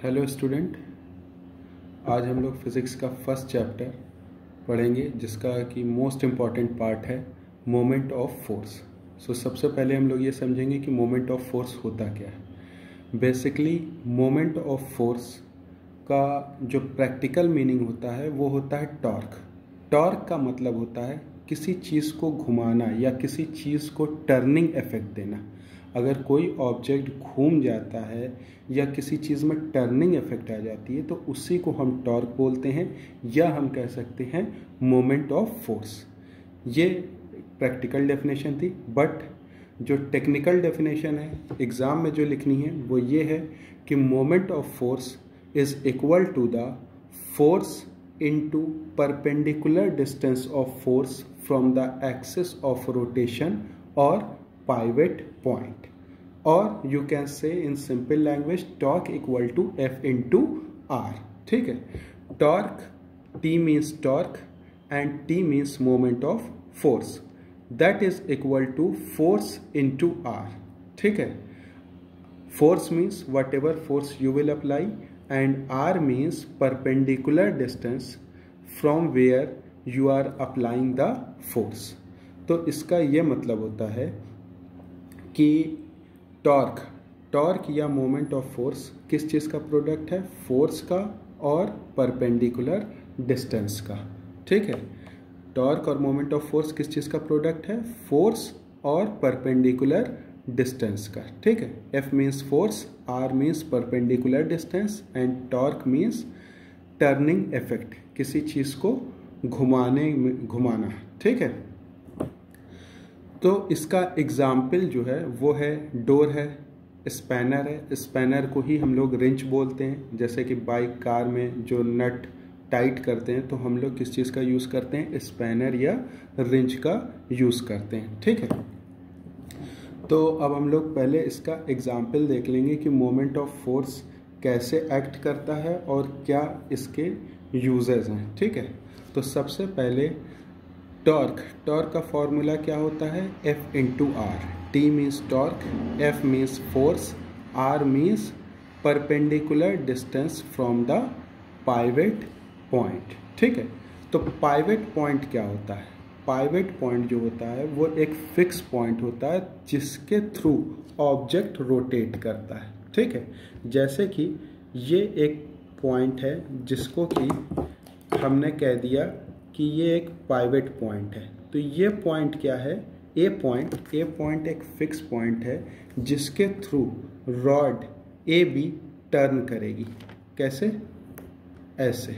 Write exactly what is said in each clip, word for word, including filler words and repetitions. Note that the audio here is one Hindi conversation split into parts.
हेलो स्टूडेंट, आज हम लोग फिज़िक्स का फर्स्ट चैप्टर पढ़ेंगे जिसका कि मोस्ट इम्पॉर्टेंट पार्ट है मोमेंट ऑफ फोर्स। सो सबसे पहले हम लोग ये समझेंगे कि मोमेंट ऑफ फोर्स होता क्या है। बेसिकली मोमेंट ऑफ फोर्स का जो प्रैक्टिकल मीनिंग होता है वो होता है टॉर्क। टॉर्क का मतलब होता है किसी चीज़ को घुमाना या किसी चीज़ को टर्निंग इफेक्ट देना। अगर कोई ऑब्जेक्ट घूम जाता है या किसी चीज़ में टर्निंग इफेक्ट आ जाती है तो उसी को हम टॉर्क बोलते हैं, या हम कह सकते हैं मोमेंट ऑफ फोर्स। ये प्रैक्टिकल डेफिनेशन थी, बट जो टेक्निकल डेफिनेशन है एग्ज़ाम में जो लिखनी है वो ये है कि moment of force is equal to the force into perpendicular distance of force from the axis of rotation और pivot point, or you can say in simple language torque equal to F into R। ठीक है, torque T means torque and T means moment of force, that is equal to force into R। ठीक है, force means whatever force you will apply and R means perpendicular distance from where you are applying the force। तो इसका ये मतलब होता है कि टॉर्क टॉर्क या मोमेंट ऑफ फोर्स किस चीज़ का प्रोडक्ट है? फोर्स का और परपेंडिकुलर डिस्टेंस का। ठीक है, टॉर्क और मोमेंट ऑफ फोर्स किस चीज़ का प्रोडक्ट है? फोर्स और परपेंडिकुलर डिस्टेंस का। ठीक है, F means force, R means perpendicular distance and torque means turning effect, किसी चीज़ को घुमाने घुमाना। ठीक है, तो इसका एग्जाम्पल जो है वो है डोर है, स्पैनर है। स्पैनर को ही हम लोग रिंच बोलते हैं। जैसे कि बाइक कार में जो नट टाइट करते हैं तो हम लोग किस चीज़ का यूज़ करते हैं? स्पैनर या रिंच का यूज़ करते हैं। ठीक है, तो अब हम लोग पहले इसका एग्जाम्पल देख लेंगे कि मोमेंट ऑफ फोर्स कैसे एक्ट करता है और क्या इसके यूजेस हैं। ठीक है, तो सबसे पहले टॉर्क टॉर्क का फॉर्मूला क्या होता है? F into R. T means torque, F means force, R means perpendicular distance from the pivot point. ठीक है, तो पाइवेट पॉइंट क्या होता है? पाइवेट पॉइंट जो होता है वो एक फिक्स पॉइंट होता है जिसके थ्रू ऑब्जेक्ट रोटेट करता है। ठीक है, जैसे कि ये एक पॉइंट है जिसको कि हमने कह दिया कि ये एक पाइवेट पॉइंट है। तो ये पॉइंट क्या है? A point. ए पॉइंट एक फिक्स पॉइंट है जिसके through rod A B turn करेगी। कैसे? ऐसे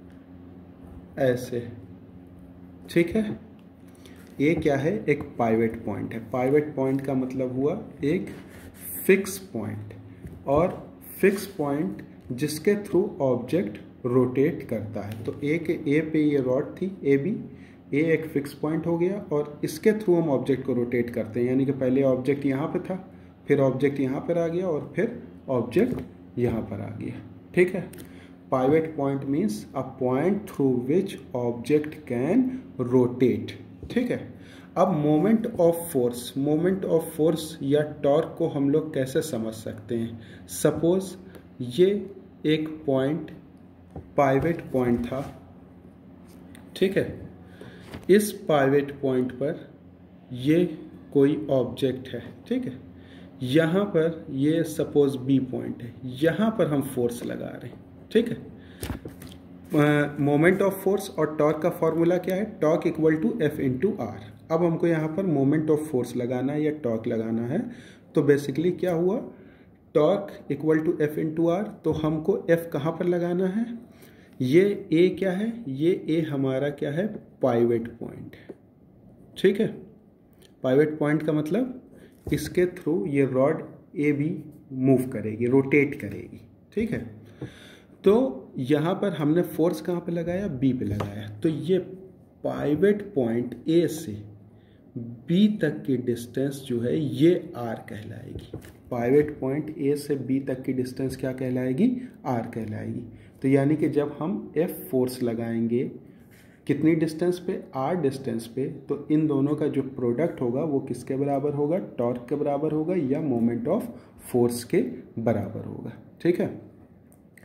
ऐसे। ठीक है, ये क्या है? एक पाइवेट पॉइंट है। पाइवेट पॉइंट का मतलब हुआ एक फिक्स पॉइंट, और फिक्स पॉइंट जिसके थ्रू ऑब्जेक्ट रोटेट करता है। तो ए के ए पे ये रॉड थी ए बी, ए एक फिक्स पॉइंट हो गया और इसके थ्रू हम ऑब्जेक्ट को रोटेट करते हैं। यानी कि पहले ऑब्जेक्ट यहाँ पे था, फिर ऑब्जेक्ट यहाँ पर आ गया और फिर ऑब्जेक्ट यहाँ पर आ गया। ठीक है, pivot point means a point through which object can rotate. ठीक है, अब moment of force moment of force या टॉर्क को हम लोग कैसे समझ सकते हैं? सपोज ये एक पॉइंट पाइवेट पॉइंट था। ठीक है, इस पाइवेट पॉइंट पर ये कोई ऑब्जेक्ट है। ठीक है, यहाँ पर ये सपोज बी पॉइंट है, यहाँ पर हम फोर्स लगा रहे हैं। ठीक है, मोमेंट ऑफ फोर्स और टॉर्क का फॉर्मूला क्या है? Torque equal to F into R. अब हमको यहाँ पर मोमेंट ऑफ फोर्स लगाना है या टॉर्क लगाना है, तो बेसिकली क्या हुआ? Torque equal to F into R. तो हमको एफ कहाँ पर लगाना है? ये ए क्या है? ये ए हमारा क्या है? पाइवेट पॉइंट है। ठीक है, पाइवेट पॉइंट का मतलब इसके थ्रू ये रॉड ए बी मूव करेगी, रोटेट करेगी। ठीक है, तो यहाँ पर हमने फोर्स कहाँ पे लगाया? बी पे लगाया। तो ये पाइवेट पॉइंट ए से बी तक की डिस्टेंस जो है ये आर कहलाएगी। पाइवेट पॉइंट ए से बी तक की डिस्टेंस क्या कहलाएगी? आर कहलाएगी। तो यानी कि जब हम एफ फोर्स लगाएंगे कितनी डिस्टेंस पे? आर डिस्टेंस पे, तो इन दोनों का जो प्रोडक्ट होगा वो किसके बराबर होगा? टॉर्क के बराबर होगा या मोमेंट ऑफ फोर्स के बराबर होगा। ठीक है,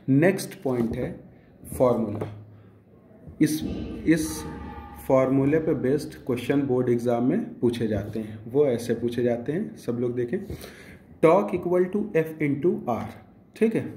नेक्स्ट पॉइंट है फॉर्मूला। इस इस फॉर्मूले पे बेस्ड क्वेश्चन बोर्ड एग्जाम में पूछे जाते हैं। वो ऐसे पूछे जाते हैं, सब लोग देखें। Torque equal to F into R, ठीक है।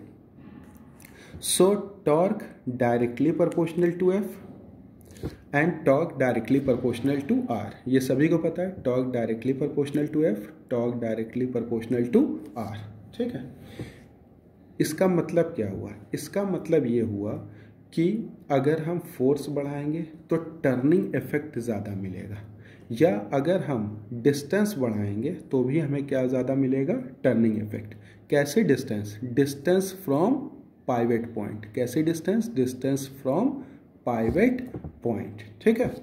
So torque directly proportional to F and torque directly proportional to R. ये सभी को पता है, torque directly proportional to F, torque directly proportional to R, ठीक है। इसका मतलब क्या हुआ? इसका मतलब ये हुआ कि अगर हम फोर्स बढ़ाएंगे तो टर्निंग इफेक्ट ज़्यादा मिलेगा, या अगर हम डिस्टेंस बढ़ाएंगे तो भी हमें क्या ज़्यादा मिलेगा? Turning effect. कैसे distance? Distance from pivot point. कैसे distance? Distance from pivot point, ठीक है।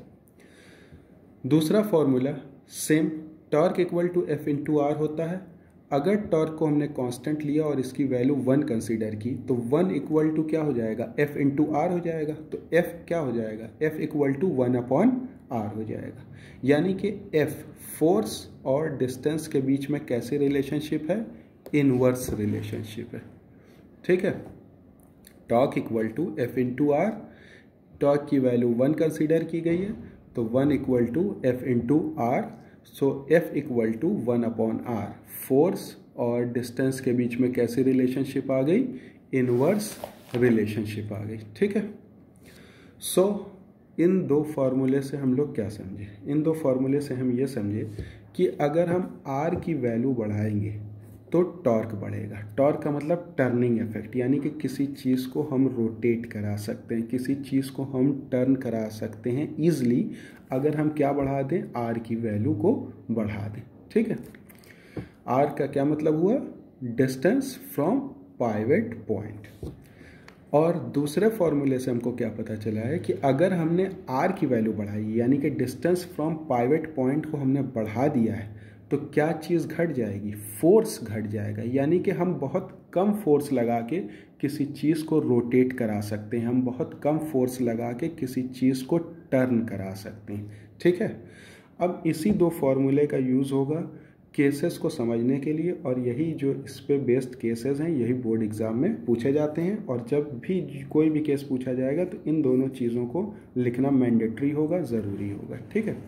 दूसरा formula same, torque equal to F into R होता है। अगर टॉर्क को हमने कांस्टेंट लिया और इसकी वैल्यू वन कंसीडर की तो वन इक्वल टू क्या हो जाएगा? एफ इंटू आर हो जाएगा। तो एफ क्या हो जाएगा? F equal to one upon R हो जाएगा। यानी कि एफ फोर्स और डिस्टेंस के बीच में कैसे रिलेशनशिप है? इनवर्स रिलेशनशिप है, ठीक है। Torque equal to F into R, torque की वैल्यू वन कंसीडर की गई है तो one equal to F into R. So F equal to one upon R. Force और डिस्टेंस के बीच में कैसी रिलेशनशिप आ गई? इनवर्स रिलेशनशिप आ गई, ठीक है। सो so, इन दो फार्मूले से हम लोग क्या समझे? इन दो फार्मूले से हम ये समझे कि अगर हम आर की वैल्यू बढ़ाएंगे तो टॉर्क बढ़ेगा। टॉर्क का मतलब टर्निंग इफेक्ट, यानी कि किसी चीज़ को हम रोटेट करा सकते हैं, किसी चीज़ को हम टर्न करा सकते हैं ईजिली अगर हम क्या बढ़ा दें? आर की वैल्यू को बढ़ा दें, ठीक है। आर का क्या मतलब हुआ? Distance from pivot point. और दूसरे फॉर्मूले से हमको क्या पता चला है कि अगर हमने आर की वैल्यू बढ़ाई, यानी कि डिस्टेंस फ्रॉम पाइवेट पॉइंट को हमने बढ़ा दिया है, तो क्या चीज़ घट जाएगी? फोर्स घट जाएगा। यानी कि हम बहुत कम फोर्स लगा के किसी चीज़ को रोटेट करा सकते हैं, हम बहुत कम फोर्स लगा के किसी चीज़ को टर्न करा सकते हैं, ठीक है। अब इसी दो फॉर्मूले का यूज़ होगा केसेस को समझने के लिए, और यही जो इस पे बेस्ड केसेस हैं यही बोर्ड एग्ज़ाम में पूछे जाते हैं। और जब भी कोई भी केस पूछा जाएगा तो इन दोनों चीज़ों को लिखना मैंडेटरी होगा, ज़रूरी होगा, ठीक है।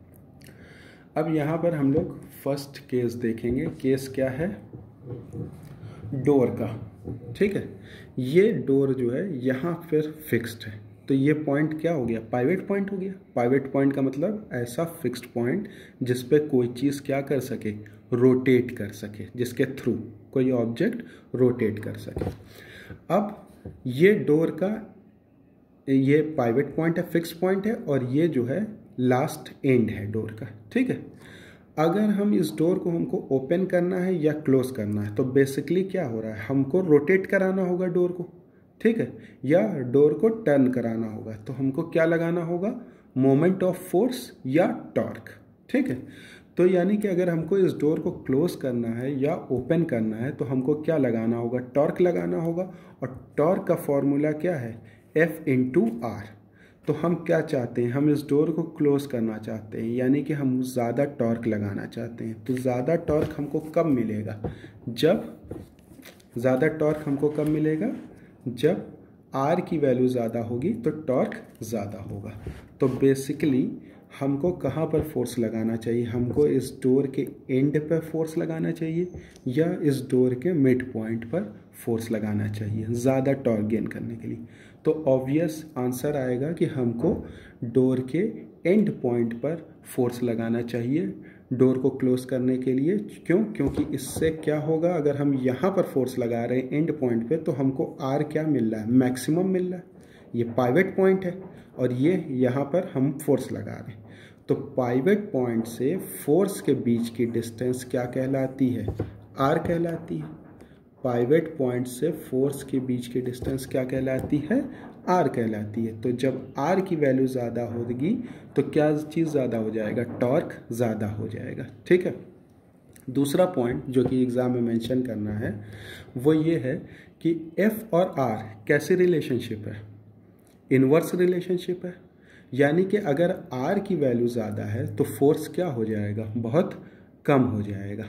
अब यहाँ पर हम लोग फर्स्ट केस देखेंगे। केस क्या है? डोर का, ठीक है। ये डोर जो है यहाँ फिर फिक्स्ड है, तो ये पॉइंट क्या हो गया? पाइवेट पॉइंट हो गया। पाइवेट पॉइंट का मतलब ऐसा फिक्स्ड पॉइंट जिस पे कोई चीज़ क्या कर सके? रोटेट कर सके, जिसके थ्रू कोई ऑब्जेक्ट रोटेट कर सके। अब ये डोर का ये पाइवेट पॉइंट है, फिक्स्ड पॉइंट है, और ये जो है लास्ट एंड है डोर का, ठीक है। अगर हम इस डोर को हमको ओपन करना है या क्लोज करना है तो बेसिकली क्या हो रहा है? हमको रोटेट कराना होगा डोर को, ठीक है, या डोर को टर्न कराना होगा। तो हमको क्या लगाना होगा? मोमेंट ऑफ फोर्स या टॉर्क, ठीक है। तो यानी कि अगर हमको इस डोर को क्लोज करना है या ओपन करना है तो हमको क्या लगाना होगा? टॉर्क लगाना होगा। और टॉर्क का फॉर्मूला क्या है? F into R. तो हम क्या चाहते हैं? हम इस डोर को क्लोज करना चाहते हैं, यानी कि हम ज़्यादा टॉर्क लगाना चाहते हैं। तो ज़्यादा टॉर्क हमको कब मिलेगा? जब ज़्यादा टॉर्क हमको कब मिलेगा? जब आर की वैल्यू ज़्यादा होगी तो टॉर्क ज़्यादा होगा। तो बेसिकली हमको कहाँ पर फोर्स लगाना चाहिए? हमको इस डोर के एंड पर फोर्स लगाना चाहिए या इस डोर के मिड पॉइंट पर फोर्स लगाना चाहिए ज़्यादा टॉर्क गेन करने के लिए? तो ऑब्वियस आंसर आएगा कि हमको डोर के एंड पॉइंट पर फोर्स लगाना चाहिए डोर को क्लोज करने के लिए। क्यों? क्योंकि इससे क्या होगा? अगर हम यहाँ पर फोर्स लगा रहे हैं एंड पॉइंट पे तो हमको आर क्या मिल रहा है? मैक्सिमम मिल रहा है। ये पाइवेट पॉइंट है और ये यहाँ पर हम फोर्स लगा रहे हैं। तो पाइवेट पॉइंट से फोर्स के बीच की डिस्टेंस क्या कहलाती है? आर कहलाती है। पाइवेट पॉइंट से फोर्स के बीच की डिस्टेंस क्या कहलाती है? आर कहलाती है। तो जब आर की वैल्यू ज़्यादा होगी तो क्या चीज़ ज़्यादा हो जाएगा? टॉर्क ज़्यादा हो जाएगा, ठीक है। दूसरा पॉइंट जो कि एग्ज़ाम में मेंशन करना है वो ये है कि एफ और आर कैसी रिलेशनशिप है? इनवर्स रिलेशनशिप है। यानी कि अगर आर की वैल्यू ज़्यादा है तो फोर्स क्या हो जाएगा? बहुत कम हो जाएगा।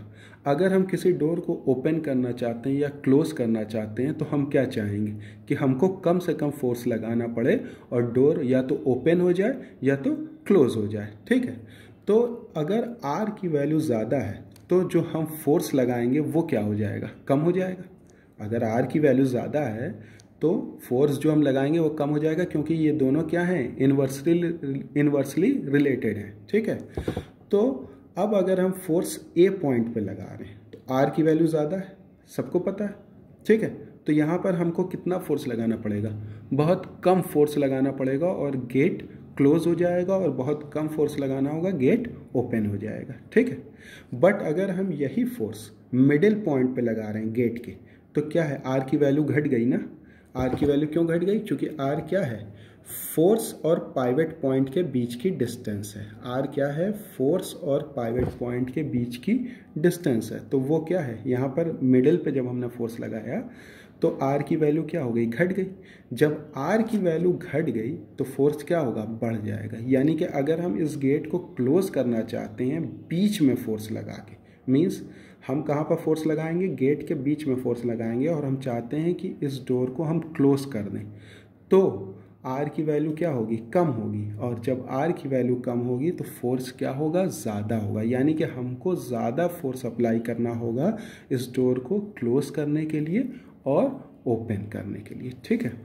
अगर हम किसी डोर को ओपन करना चाहते हैं या क्लोज करना चाहते हैं तो हम क्या चाहेंगे कि हमको कम से कम फोर्स लगाना पड़े और डोर या तो ओपन हो जाए या तो क्लोज हो जाए, ठीक है। तो अगर आर की वैल्यू ज़्यादा है तो जो हम फोर्स लगाएंगे वो क्या हो जाएगा, कम हो जाएगा। अगर आर की वैल्यू ज़्यादा है तो फोर्स जो हम लगाएंगे वो कम हो जाएगा, क्योंकि ये दोनों क्या हैं, इन्वर्सली इन्वर्सली रिलेटेड हैं, ठीक है। तो अब अगर हम फोर्स ए पॉइंट पे लगा रहे हैं तो आर की वैल्यू ज़्यादा है, सबको पता है, ठीक है। तो यहाँ पर हमको कितना फोर्स लगाना पड़ेगा, बहुत कम फोर्स लगाना पड़ेगा और गेट क्लोज हो जाएगा, और बहुत कम फोर्स लगाना होगा, गेट ओपन हो जाएगा, ठीक है। बट अगर हम यही फोर्स मिडिल पॉइंट पे लगा रहे हैं गेट के, तो क्या है, आर की वैल्यू घट गई ना। आर की वैल्यू क्यों घट गई, क्योंकि आर क्या है, फोर्स और पाइवट पॉइंट के बीच की डिस्टेंस है। आर क्या है, फोर्स और पाइवट पॉइंट के बीच की डिस्टेंस है। तो वो क्या है, यहाँ पर मिडिल पे जब हमने फोर्स लगाया तो आर की वैल्यू क्या हो गई, घट गई। जब आर की वैल्यू घट गई तो फोर्स क्या होगा, बढ़ जाएगा। यानी कि अगर हम इस गेट को क्लोज करना चाहते हैं बीच में फोर्स लगा के, मीन्स हम कहाँ पर फोर्स लगाएंगे, गेट के बीच में फोर्स लगाएंगे, और हम चाहते हैं कि इस डोर को हम क्लोज कर दें, तो आर की वैल्यू क्या होगी, कम होगी। और जब आर की वैल्यू कम होगी तो फोर्स क्या होगा, ज़्यादा होगा। यानी कि हमको ज़्यादा फोर्स अप्लाई करना होगा इस डोर को क्लोज करने के लिए और ओपन करने के लिए, ठीक है।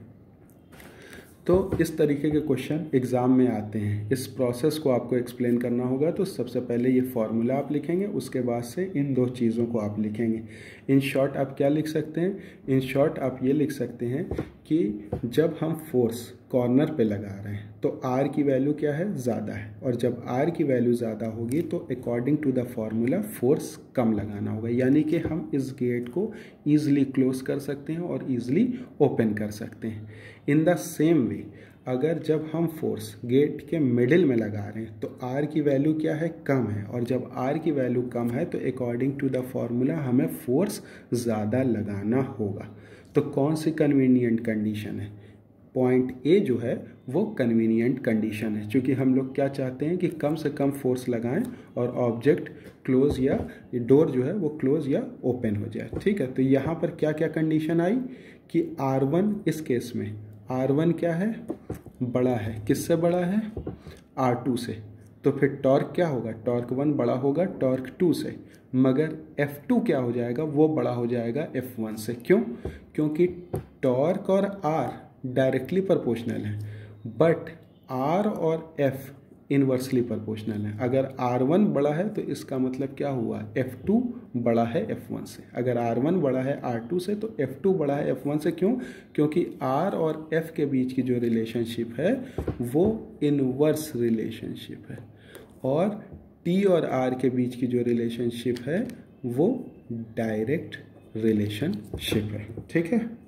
तो इस तरीके के क्वेश्चन एग्ज़ाम में आते हैं। इस प्रोसेस को आपको एक्सप्लेन करना होगा। तो सबसे पहले ये फॉर्मूला आप लिखेंगे, उसके बाद से इन दो चीज़ों को आप लिखेंगे। इन शॉर्ट आप क्या लिख सकते हैं, इन शॉर्ट आप ये लिख सकते हैं कि जब हम फोर्स कॉर्नर पे लगा रहे हैं तो आर की वैल्यू क्या है, ज़्यादा है, और जब आर की वैल्यू ज़्यादा होगी तो according to the formula force कम लगाना होगा। यानी कि हम इस गेट को ईज़िली क्लोज कर सकते हैं और ईज़िली ओपन कर सकते हैं। इन द सेम वे अगर जब हम फोर्स गेट के मिडिल में लगा रहे हैं तो आर की वैल्यू क्या है, कम है, और जब आर की वैल्यू कम है तो अकॉर्डिंग टू द फॉर्मूला हमें फोर्स ज़्यादा लगाना होगा। तो कौन सी कन्वीनियंट कंडीशन है, पॉइंट ए जो है वो कन्वीनियंट कंडीशन है, क्योंकि हम लोग क्या चाहते हैं कि कम से कम फोर्स लगाएं और ऑब्जेक्ट क्लोज या डोर जो है वो क्लोज या ओपन हो जाए, ठीक है। तो यहाँ पर क्या क्या कंडीशन आई कि आर वन, इस केस में आर वन क्या है, बड़ा है, किससे बड़ा है, आर टू से। तो फिर टॉर्क क्या होगा, टॉर्क वन बड़ा होगा टॉर्क टू से, मगर एफ टू क्या हो जाएगा, वो बड़ा हो जाएगा एफ वन से। क्यों, क्योंकि टॉर्क और आर डायरेक्टली प्रोपोर्शनल है, बट आर और एफ इनवर्सली प्रोपोर्शनल है। अगर आर वन बड़ा है तो इसका मतलब क्या हुआ, एफ टू बड़ा है एफ वन से। अगर आर वन बड़ा है आर टू से तो एफ टू बड़ा है एफ वन से। क्यों, क्योंकि आर और एफ के बीच की जो रिलेशनशिप है वो इनवर्स रिलेशनशिप है, और टी और आर के बीच की जो रिलेशनशिप है वो डायरेक्ट रिलेशनशिप है, ठीक है।